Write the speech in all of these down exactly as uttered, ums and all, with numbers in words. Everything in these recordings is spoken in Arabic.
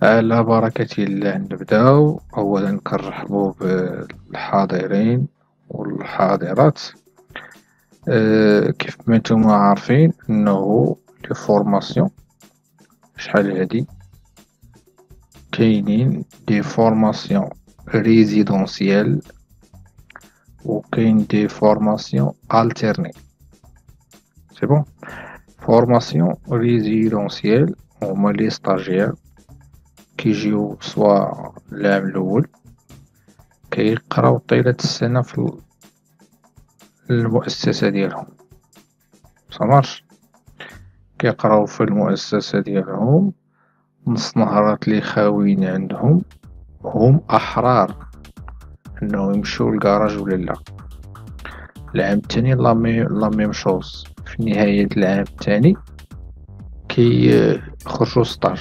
على بركة الله نبداو. أولا كنرحبوا بالحاضرين والحاضرات. أه كيف ما نتوما عارفين أنه لي فورماسيون شحال هادي كاينين دي فورماسيون ريزيدونسيال وكاين دي فورماسيون التيرني. سي بون. فورماسيون ريزيدونسيال هما لي ستاجير كيجيو سوا العام الأول كيقراو طيلة السنة في المؤسسة ديالهم. صمارش كيقراو في المؤسسة ديالهم نص نهارات لي خاويين عندهم هم أحرار أنه يمشيو للكراج ولا لا. العام التاني لا ميم شوز، في نهاية العام التاني كيخرجو ستاج.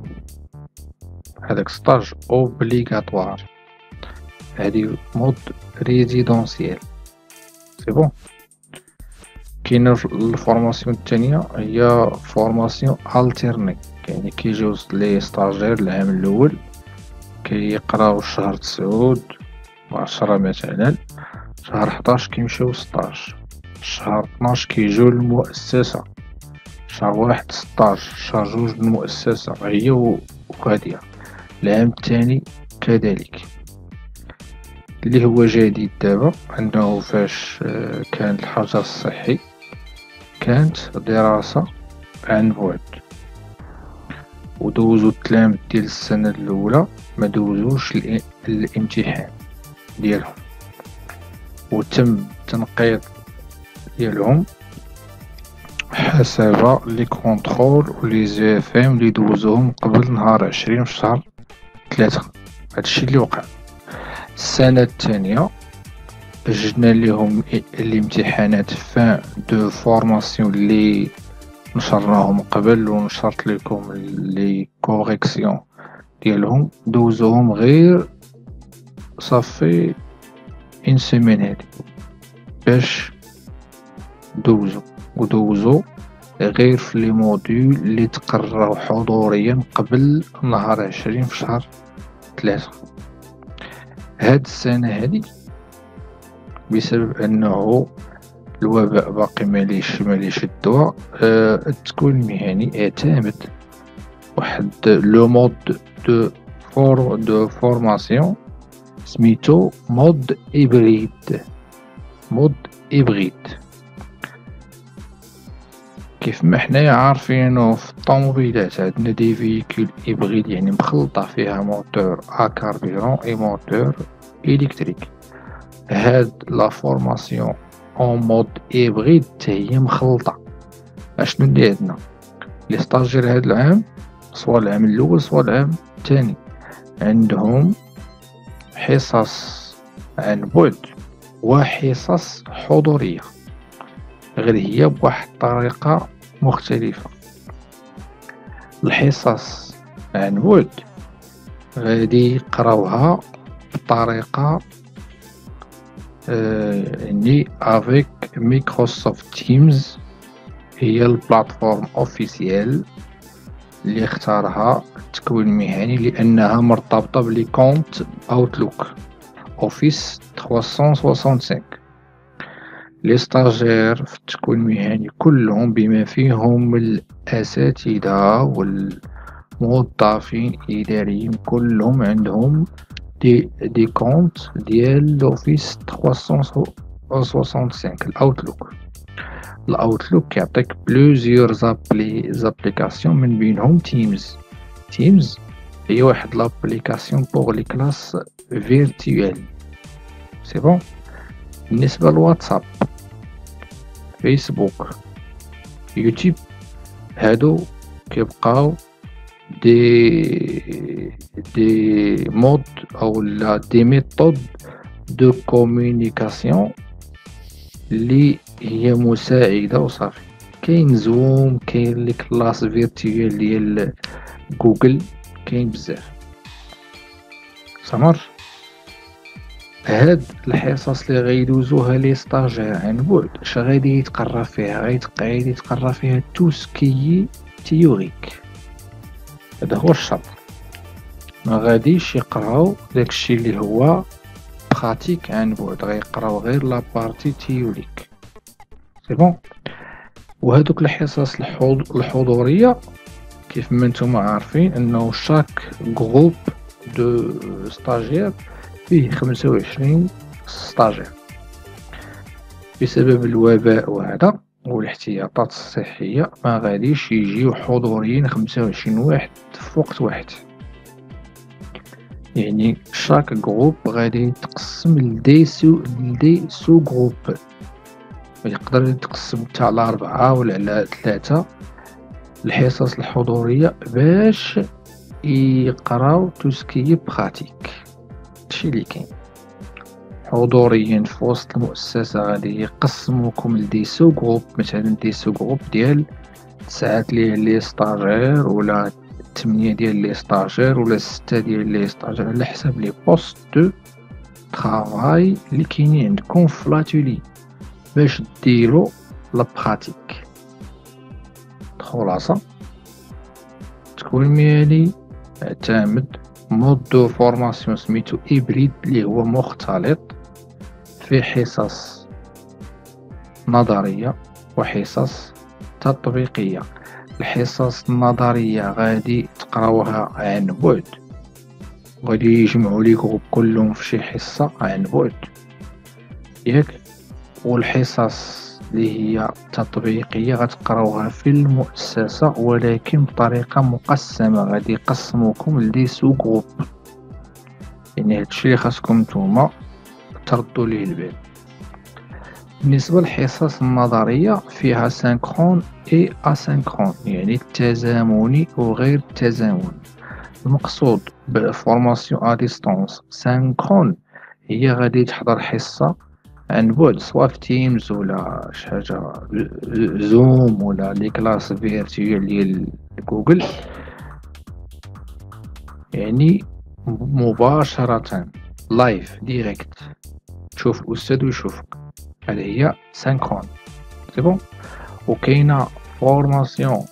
هذاك ستاج اوبليغاتوار. هادي مود ريزيدونسيال. سي بون. كاينه الفورماسيون الثانيه هي فورماسيون التيرني، يعني كيجيو لي ستاجير العام الاول كيقراو شهر تسعود وعشرة مثلا، شهر حداش كيمشيو ستاج، شهر اثناش كيجيو للمؤسسه، شهر واحد ستاج، شهر جوج للمؤسسه هي وغاديه. العام الثاني كذلك. اللي هو جديد دابا انه فاش كان الحجر الصحي كانت دراسة عن بعد، ودوزو التلاميذ ديال السنة الأولى ما دوزوش الامتحان ديالهم، وتم التنقيط ديالهم حسب لي كونترول ولي زي اف ام اللي دوزوهم قبل نهار عشرين في شهر ثلاثة. هادشي اللي وقع. السنة الثانية جبنا ليهم الامتحانات فان دو فورماسيون اللي نشرناهم قبل ونشرت لكم لي كوريكسيون ديالهم، دوزوهم غير صافي ان سيمين هادي باش دوزو ودوزو غير في لي موديول اللي تقرروا حضوريا قبل نهار عشرين في شهر ثلاثة. هاد السنة هادي بسبب انه الوباء باقي ماليش ماليش الدواء، أه التكوين المهني اعتمد واحد لو مود دو فور دو فورماسيون سميتو مود هيبريد. مود هيبريد كيف ما حنايا عارفينو في الطوموبيلات عندنا دي فيكول هيبريد، يعني مخلطة فيها موتور ا كاربيرون اي موتور الكتريك. هاد لا فورماسيون اون مود هيبريد هي مخلطة. اشنو اللي عندنا لي ستاجير هاد العام سوا العام الاول سوا العام الثاني عندهم حصص عن بعد وحصص حضورية، غير هي بواحد الطريقة مختلفة. الحصص عن بعد غادي يقراوها بطريقة يعني افيك مايكروسوفت تيمز، هي البلاتفورم اوفيسيال اللي اختارها التكوين المهني لانها مرتبطة بلي كونت اوتلوك اوفيس ثلاثمية وخمسة وستين. لي ستاجير في التكوين المهني كلهم بما فيهم الاساتذة والموظفين الاداريين كلهم عندهم دي دي كونت ديال لوفيس ثلاثمية وخمسة وستين الاوتلوك. الاوتلوك كيعطيك بلوزيور زابلي زابليكاسيون من بينهم تيمز. تيمز هي واحد لابليكاسيون بوغ لي كلاس فيرتوال. سي بون. بالنسبه للواتساب، فيسبوك، يوتيوب، هادو كيبقاو دي دي مود او لا دي ميثود دو كومونيكاسيون اللي هي مساعده وصافي. كاين زوم، كاين لي كلاس فيرتوال ديال جوجل، كاين بزاف. سمر هاد الحصص اللي غيدوزوها لي ستاجير عن بعد اش غادي يتقرا فيها؟ غادي يتقرا فيها تو سكيي تيوريك. هذا هو الشرط. ما غاديش يقراو داكشي اللي هو براتيك عن بعد، غيقراو غير لابارتي تيوريك. سي بون. وهادوك الحصص الحض- الحضورية كيف ما نتوما عارفين انه شاك جروب دو ستاجير فيه خمسة وعشرين ستاجير. بسبب الوباء وهذا والاحتياطات الصحية ما غاديش يجيو حضوريين خمسة وعشرين واحد في وقت واحد، يعني شاك جروب غادي يتقسم لدي سو لدي سو جروب، يقدر يتقسم حتى على أربعة ولا على ثلاثة الحصص الحضورية باش يقراو تو سكي براتيك. هادشي اللي كاين. حضوريا في وسط المؤسسة غادي يقسموكم لدي سو جروب، مثلا دي سو جروب ديال تسعة ديال لي ستاجير ولا تمنية ديال لي ستاجير ولا ستة ديال لي ستاجير على حساب لي بوست دو طرافاي اللي كاينين عندكم في لاتولي باش ديرو لا براتيك. خلاصة التكوين المهني اعتمد مود دو فورماسيون سميتو إبريد اللي هو مختلط في حصص نظرية وحصص تطبيقية. الحصص النظرية غادي تقراوها عن بعد، غادي يجمعوا ليكم كلهم في شي حصة عن بعد ياك. والحصص اللي هي تطبيقية غتقراوها في المؤسسة ولكن بطريقة مقسمة، غادي يقسموكم لدي سو جروب، يعني هادشي اللي خاصكم نتوما تردوا ليه البال. بالنسبة للحصص النظرية فيها سينكرون اي اسينكرون، يعني التزامني وغير التزامني. المقصود بفورماسيون ا ديستونس سينكرون هي غادي تحضر حصة عن بعد سواء في تيمز ولا شي حاجة زوم ولا لي كلاس فيرتوال ديال جوجل، يعني مباشرة لايف ديريكت تشوف الأستاذ ويشوفك، هذه هي سينكرون. سي بون. وكاينة فورماسيون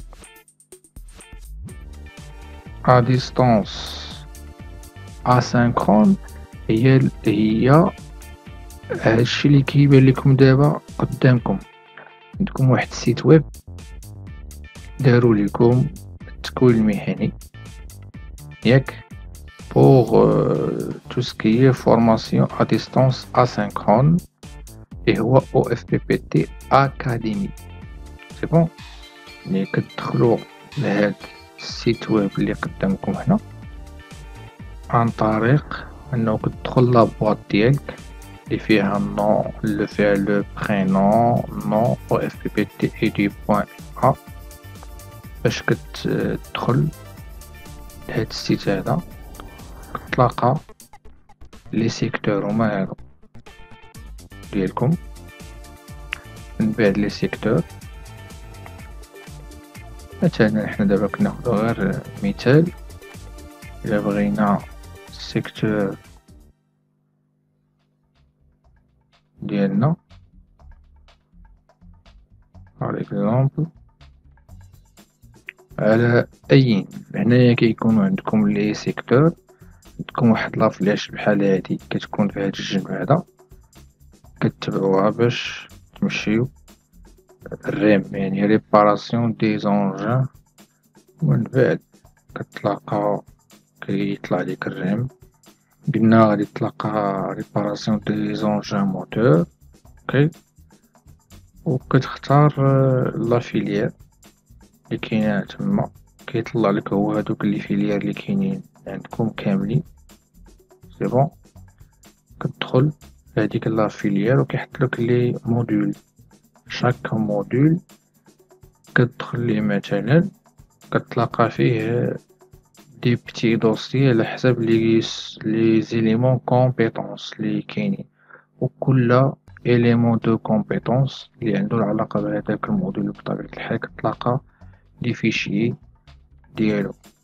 ا ديستونس اسينكرون، هي هي هادشي اللي كيبان لكم دابا قدامكم. عندكم واحد السيت ويب داروا لكم التكوين المهني ياك pour euh, tout ce qui est formation à distance asynchrone et هو او اف بي بي تي Academy. سي بون. ملي كتدخلوا لهاد السيت ويب اللي قدامكم هنا عن طريق انه كتدخل لابواط ديالك اللي فيها النون اللي فيها لو برينون نون او اف بي بي تي ايدي بوان ا باش كتدخل لهاد السيت هذا كتلاقى لي سيكتور هما هادو ديالكم. من بعد لي سيكتور مثلا حنا دابا كناخدو غير مثال، الا بغينا السيكتور ديالنا par exemple على اي هنايا كيكونوا عندكم لي سيكتور، عندكم واحد لافلاش بحال هادي كتكون في هاد الجنب هذا كتبعوها باش تمشيو الريم، يعني ريباراسيون دي زونجان. ومن بعد كتلاقاو كيطلع ليك الريم، قلنا غادي تلقى ريباراسيون دي زونجان موتور. اوكي. وكتختار لا فيليير اللي كاينه تما، كيطلع لك هو هادوك لي فيليير اللي كاينين عندكم كاملين. سي بون. كتدخل هاديك لا فيليير وكيحط لك لي موديول، شاك موديول كتدخل ليه مثلا كتلاقى فيه دي بتي دوسي على حساب لي لي زيليمون كومبيتونس اللي كاينين، وكل إليمون دو كومبيتونس اللي عنده العلاقة بهداك الموديول بطبيعة الحال كتلاقى دي فيشيي ديالو.